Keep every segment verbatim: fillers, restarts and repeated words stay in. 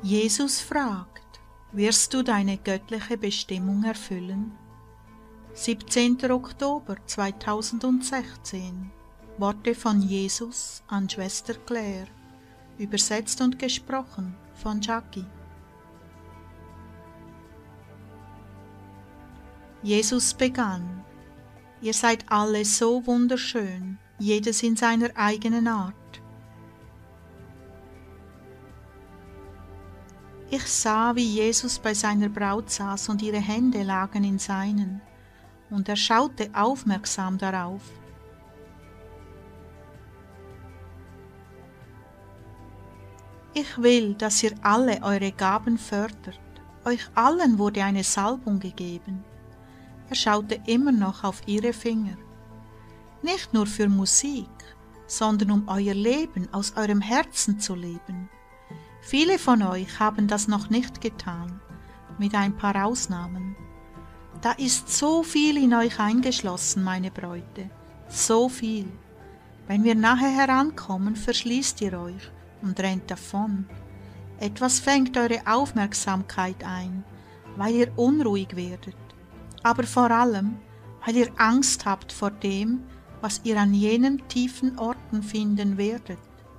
Jesus fragt: Wirst du deine göttliche Bestimmung erfüllen? siebzehnter Oktober zweitausendsechzehn. Worte von Jesus an Schwester Claire. Übersetzt und gesprochen von Jackie. Jesus begann: Ihr seid alle so wunderschön, jedes in seiner eigenen Art. Ich sah, wie Jesus bei seiner Braut saß und ihre Hände lagen in seinen, und er schaute aufmerksam darauf. Ich will, dass ihr alle eure Gaben fördert. Euch allen wurde eine Salbung gegeben. Er schaute immer noch auf ihre Finger. Nicht nur für Musik, sondern um euer Leben aus eurem Herzen zu leben. Viele von euch haben das noch nicht getan, mit ein paar Ausnahmen. Da ist so viel in euch eingeschlossen, meine Bräute, so viel. Wenn wir nahe herankommen, verschließt ihr euch und rennt davon. Etwas fängt eure Aufmerksamkeit ein, weil ihr unruhig werdet, aber vor allem, weil ihr Angst habt vor dem, was ihr an jenen tiefen Orten finden werdet.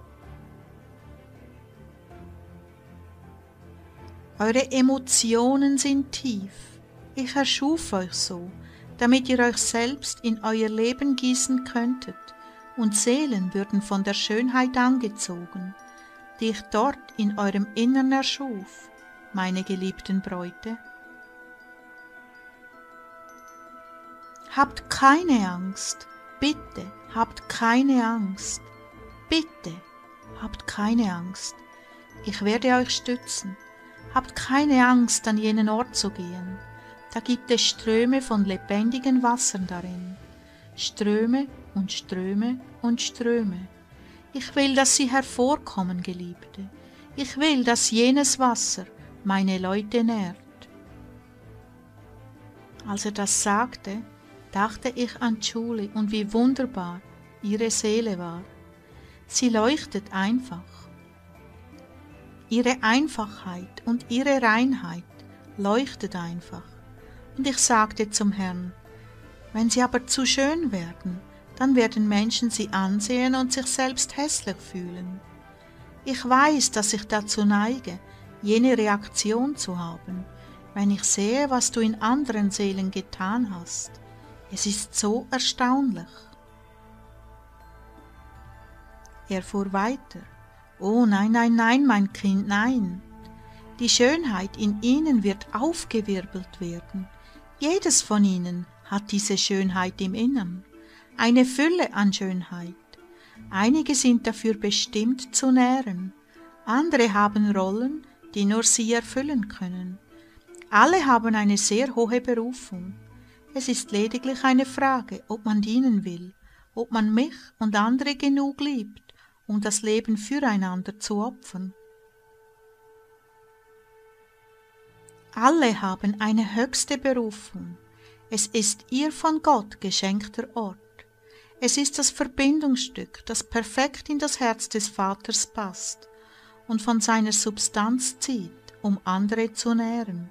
Eure Emotionen sind tief. Ich erschuf euch so, damit ihr euch selbst in euer Leben gießen könntet, und Seelen würden von der Schönheit angezogen, die ich dort in eurem Innern erschuf, meine geliebten Bräute. Habt keine Angst, bitte, habt keine Angst, bitte, habt keine Angst. Ich werde euch stützen. Habt keine Angst, an jenen Ort zu gehen. Da gibt es Ströme von lebendigen Wassern darin. Ströme und Ströme und Ströme. Ich will, dass sie hervorkommen, Geliebte. Ich will, dass jenes Wasser meine Leute nährt. Als er das sagte, dachte ich an Julie und wie wunderbar ihre Seele war. Sie leuchtet einfach. Ihre Einfachheit und ihre Reinheit leuchtet einfach. Und ich sagte zum Herrn: Wenn sie aber zu schön werden, dann werden Menschen sie ansehen und sich selbst hässlich fühlen. Ich weiß, dass ich dazu neige, jene Reaktion zu haben, wenn ich sehe, was du in anderen Seelen getan hast. Es ist so erstaunlich. Er fuhr weiter: Oh nein, nein, nein, mein Kind, nein. Die Schönheit in ihnen wird aufgewirbelt werden. Jedes von ihnen hat diese Schönheit im Innern, eine Fülle an Schönheit. Einige sind dafür bestimmt zu nähren, andere haben Rollen, die nur sie erfüllen können. Alle haben eine sehr hohe Berufung. Es ist lediglich eine Frage, ob man dienen will, ob man mich und andere genug liebt, um das Leben füreinander zu opfern. Alle haben eine höchste Berufung. Es ist ihr von Gott geschenkter Ort. Es ist das Verbindungsstück, das perfekt in das Herz des Vaters passt und von seiner Substanz zieht, um andere zu nähren.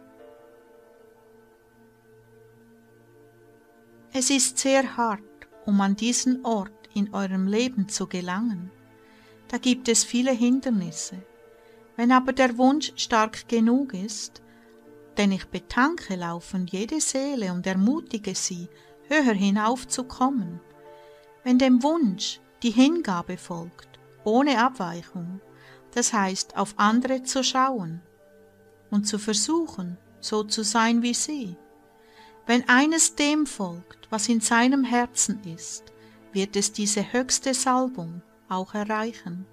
Es ist sehr hart, um an diesen Ort in eurem Leben zu gelangen. Da gibt es viele Hindernisse. Wenn aber der Wunsch stark genug ist, denn ich betanke laufend jede Seele und ermutige sie, höher hinaufzukommen. Wenn dem Wunsch die Hingabe folgt, ohne Abweichung, das heißt, auf andere zu schauen und zu versuchen, so zu sein wie sie. Wenn eines dem folgt, was in seinem Herzen ist, wird es diese höchste Salbung auch erreichen.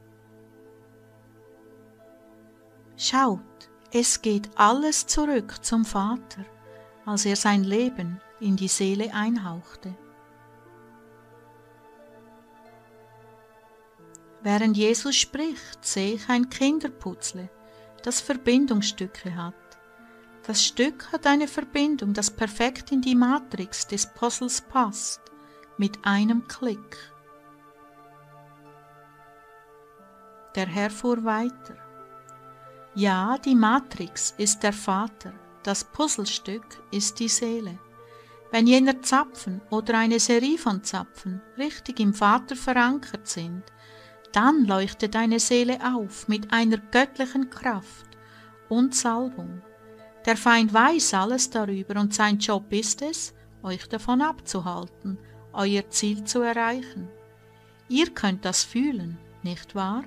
Schaut, es geht alles zurück zum Vater, als er sein Leben in die Seele einhauchte. Während Jesus spricht, sehe ich ein Kinderputzle, das Verbindungsstücke hat. Das Stück hat eine Verbindung, das perfekt in die Matrix des Puzzles passt, mit einem Klick. Der Herr fuhr weiter. Ja, die Matrix ist der Vater, das Puzzlestück ist die Seele. Wenn jener Zapfen oder eine Serie von Zapfen richtig im Vater verankert sind, dann leuchtet deine Seele auf mit einer göttlichen Kraft und Salbung. Der Feind weiß alles darüber und sein Job ist es, euch davon abzuhalten, euer Ziel zu erreichen. Ihr könnt das fühlen, nicht wahr?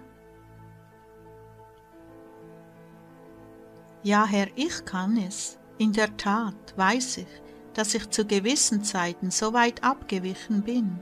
Ja, Herr, ich kann es. In der Tat weiß ich, dass ich zu gewissen Zeiten so weit abgewichen bin.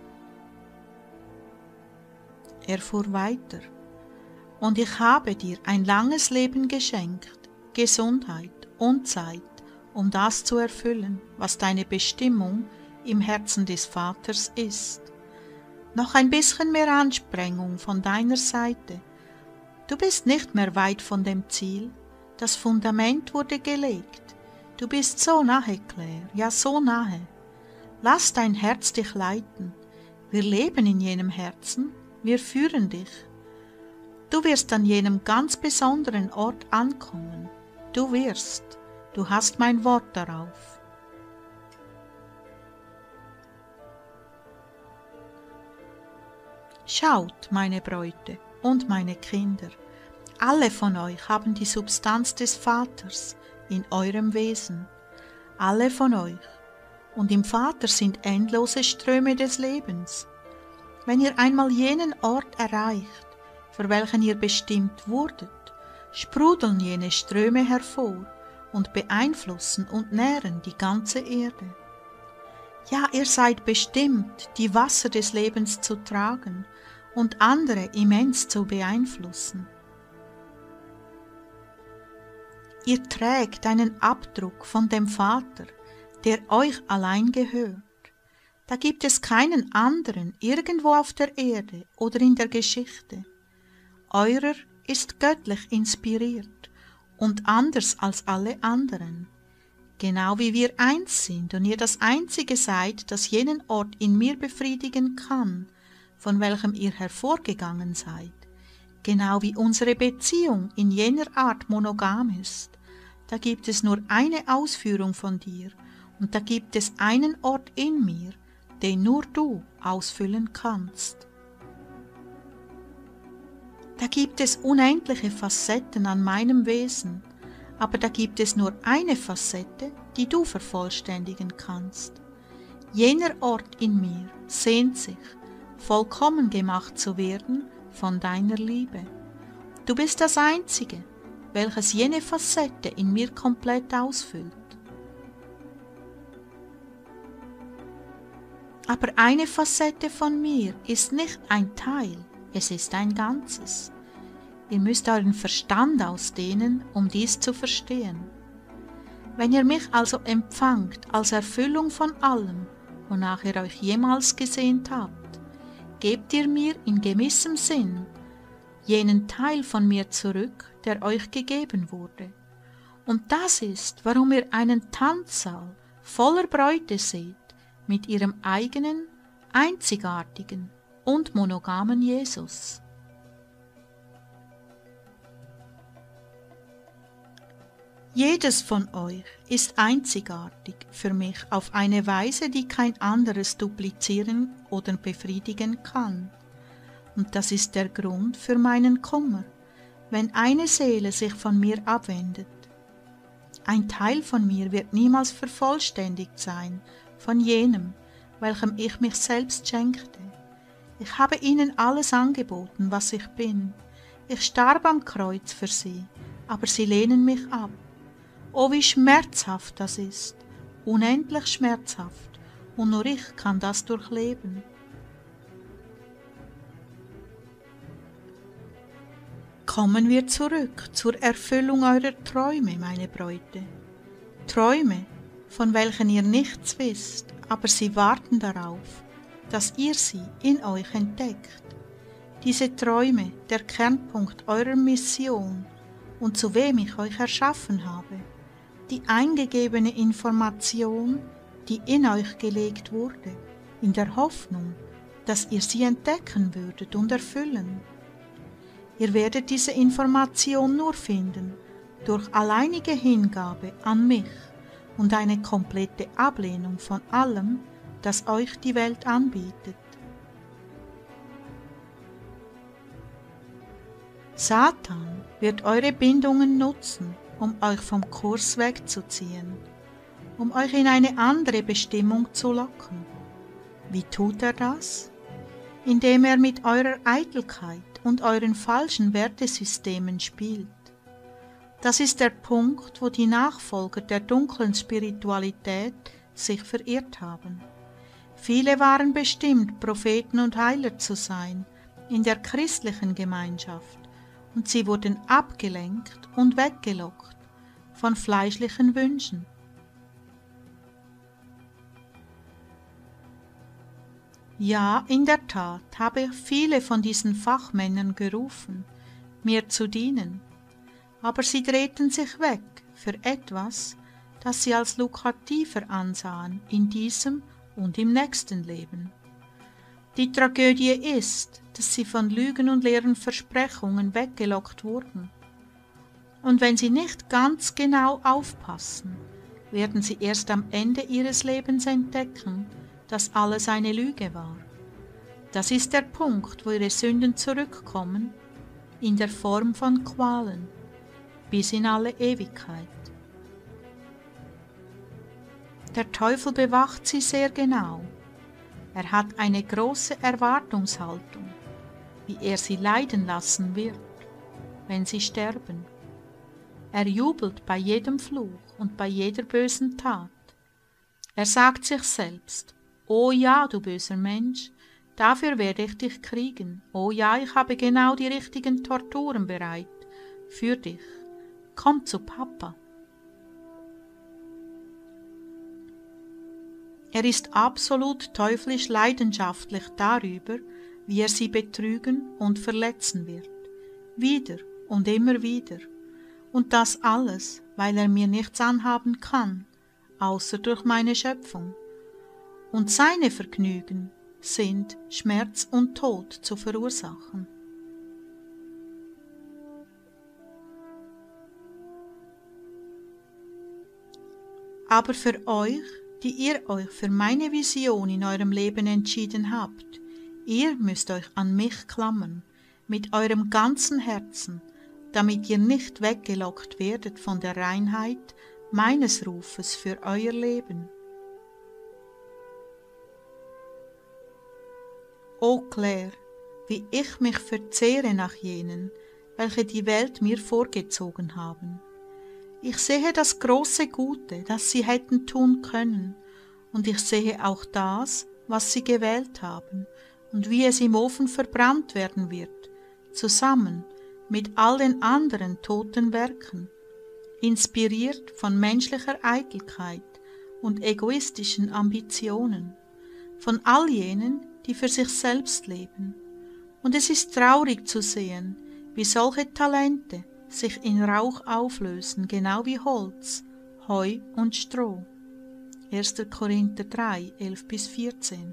Er fuhr weiter. Und ich habe dir ein langes Leben geschenkt, Gesundheit und Zeit, um das zu erfüllen, was deine Bestimmung im Herzen des Vaters ist. Noch ein bisschen mehr Anstrengung von deiner Seite. Du bist nicht mehr weit von dem Ziel. Das Fundament wurde gelegt. Du bist so nahe, Claire, ja so nahe. Lass dein Herz dich leiten. Wir leben in jenem Herzen, wir führen dich. Du wirst an jenem ganz besonderen Ort ankommen. Du wirst, du hast mein Wort darauf. Schaut, meine Bräute und meine Kinder, alle von euch haben die Substanz des Vaters in eurem Wesen, alle von euch, und im Vater sind endlose Ströme des Lebens. Wenn ihr einmal jenen Ort erreicht, für welchen ihr bestimmt wurdet, sprudeln jene Ströme hervor und beeinflussen und nähren die ganze Erde. Ja, ihr seid bestimmt, die Wasser des Lebens zu tragen und andere immens zu beeinflussen. Ihr trägt einen Abdruck von dem Vater, der euch allein gehört. Da gibt es keinen anderen irgendwo auf der Erde oder in der Geschichte. Eurer ist göttlich inspiriert und anders als alle anderen. Genau wie wir eins sind und ihr das Einzige seid, das jenen Ort in mir befriedigen kann, von welchem ihr hervorgegangen seid. Genau wie unsere Beziehung in jener Art monogam ist. Da gibt es nur eine Ausführung von dir und da gibt es einen Ort in mir, den nur du ausfüllen kannst. Da gibt es unendliche Facetten an meinem Wesen, aber da gibt es nur eine Facette, die du vervollständigen kannst. Jener Ort in mir sehnt sich, vollkommen gemacht zu werden von deiner Liebe. Du bist das Einzige, welches jene Facette in mir komplett ausfüllt. Aber eine Facette von mir ist nicht ein Teil, es ist ein Ganzes. Ihr müsst euren Verstand ausdehnen, um dies zu verstehen. Wenn ihr mich also empfangt als Erfüllung von allem, wonach ihr euch jemals gesehnt habt, gebt ihr mir in gewissem Sinn jenen Teil von mir zurück, der euch gegeben wurde. Und das ist, warum ihr einen Tanzsaal voller Bräute seht, mit ihrem eigenen, einzigartigen und monogamen Jesus. Jedes von euch ist einzigartig für mich auf eine Weise, die kein anderes duplizieren oder befriedigen kann. Und das ist der Grund für meinen Kummer, wenn eine Seele sich von mir abwendet. Ein Teil von mir wird niemals vervollständigt sein von jenem, welchem ich mich selbst schenkte. Ich habe ihnen alles angeboten, was ich bin. Ich starb am Kreuz für sie, aber sie lehnen mich ab. Oh, wie schmerzhaft das ist, unendlich schmerzhaft, und nur ich kann das durchleben. Kommen wir zurück zur Erfüllung eurer Träume, meine Bräute. Träume, von welchen ihr nichts wisst, aber sie warten darauf, dass ihr sie in euch entdeckt. Diese Träume, der Kernpunkt eurer Mission und zu wem ich euch erschaffen habe. Die eingegebene Information, die in euch gelegt wurde, in der Hoffnung, dass ihr sie entdecken würdet und erfüllen. Ihr werdet diese Information nur finden durch alleinige Hingabe an mich und eine komplette Ablehnung von allem, das euch die Welt anbietet. Satan wird eure Bindungen nutzen, um euch vom Kurs wegzuziehen, um euch in eine andere Bestimmung zu locken. Wie tut er das? Indem er mit eurer Eitelkeit und euren falschen Wertesystemen spielt. Das ist der Punkt, wo die Nachfolger der dunklen Spiritualität sich verirrt haben. Viele waren bestimmt, Propheten und Heiler zu sein in der christlichen Gemeinschaft, und sie wurden abgelenkt und weggelockt von fleischlichen Wünschen. Ja, in der Tat habe ich viele von diesen Fachmännern gerufen, mir zu dienen, aber sie drehten sich weg für etwas, das sie als lukrativer ansahen in diesem und im nächsten Leben. Die Tragödie ist, dass sie von Lügen und leeren Versprechungen weggelockt wurden. Und wenn sie nicht ganz genau aufpassen, werden sie erst am Ende ihres Lebens entdecken, dass alles eine Lüge war. Das ist der Punkt, wo ihre Sünden zurückkommen, in der Form von Qualen, bis in alle Ewigkeit. Der Teufel bewacht sie sehr genau. Er hat eine große Erwartungshaltung, wie er sie leiden lassen wird, wenn sie sterben. Er jubelt bei jedem Fluch und bei jeder bösen Tat. Er sagt sich selbst: Oh ja, du böser Mensch, dafür werde ich dich kriegen. Oh ja, ich habe genau die richtigen Torturen bereit für dich. Komm zu Papa. Er ist absolut teuflisch leidenschaftlich darüber, wie er sie betrügen und verletzen wird. Wieder und immer wieder. Und das alles, weil er mir nichts anhaben kann, außer durch meine Schöpfung. Und seine Vergnügen sind, Schmerz und Tod zu verursachen. Aber für euch, die ihr euch für meine Vision in eurem Leben entschieden habt, ihr müsst euch an mich klammern, mit eurem ganzen Herzen, damit ihr nicht weggelockt werdet von der Reinheit meines Rufes für euer Leben. O Claire, wie ich mich verzehre nach jenen, welche die Welt mir vorgezogen haben. Ich sehe das große Gute, das sie hätten tun können, und ich sehe auch das, was sie gewählt haben, und wie es im Ofen verbrannt werden wird, zusammen mit all den anderen toten Werken, inspiriert von menschlicher Eitelkeit und egoistischen Ambitionen, von all jenen, die für sich selbst leben. Und es ist traurig zu sehen, wie solche Talente sich in Rauch auflösen, genau wie Holz, Heu und Stroh. erster Korinther drei, elf bis vierzehn.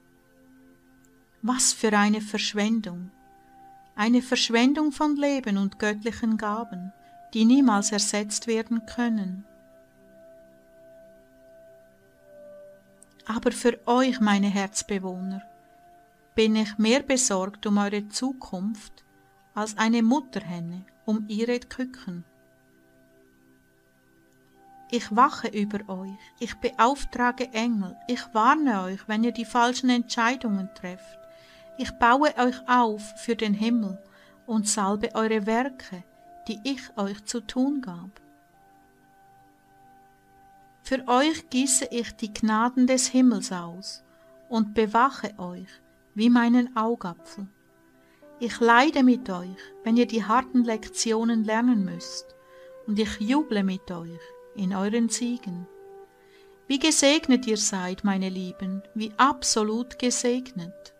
Was für eine Verschwendung! Eine Verschwendung von Leben und göttlichen Gaben, die niemals ersetzt werden können. Aber für euch, meine Herzbewohner, bin ich mehr besorgt um eure Zukunft als eine Mutterhenne um ihre Küken. Ich wache über euch, ich beauftrage Engel, ich warne euch, wenn ihr die falschen Entscheidungen trefft. Ich baue euch auf für den Himmel und salbe eure Werke, die ich euch zu tun gab. Für euch gieße ich die Gnaden des Himmels aus und bewache euch wie meinen Augapfel. Ich leide mit euch, wenn ihr die harten Lektionen lernen müsst, und ich juble mit euch in euren Siegen. Wie gesegnet ihr seid, meine Lieben, wie absolut gesegnet.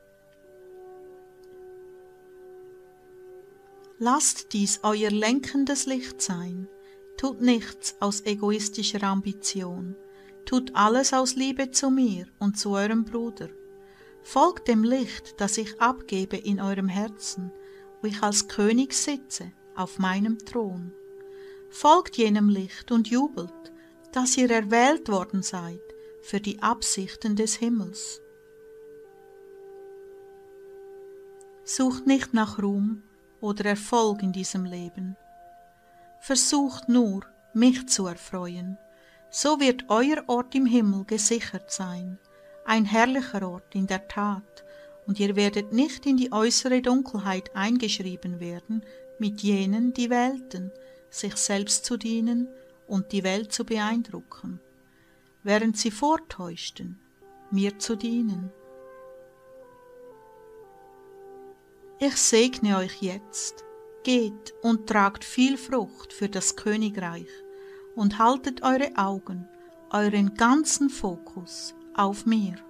Lasst dies euer lenkendes Licht sein. Tut nichts aus egoistischer Ambition. Tut alles aus Liebe zu mir und zu eurem Bruder. Folgt dem Licht, das ich abgebe in eurem Herzen, wo ich als König sitze auf meinem Thron. Folgt jenem Licht und jubelt, dass ihr erwählt worden seid für die Absichten des Himmels. Sucht nicht nach Ruhm oder Erfolg in diesem Leben. Versucht nur, mich zu erfreuen. So wird euer Ort im Himmel gesichert sein, ein herrlicher Ort in der Tat, und ihr werdet nicht in die äußere Dunkelheit eingeschrieben werden mit jenen, die wählten, sich selbst zu dienen und die Welt zu beeindrucken, während sie vortäuschten, mir zu dienen. Ich segne euch jetzt, geht und tragt viel Frucht für das Königreich und haltet eure Augen, euren ganzen Fokus auf mir.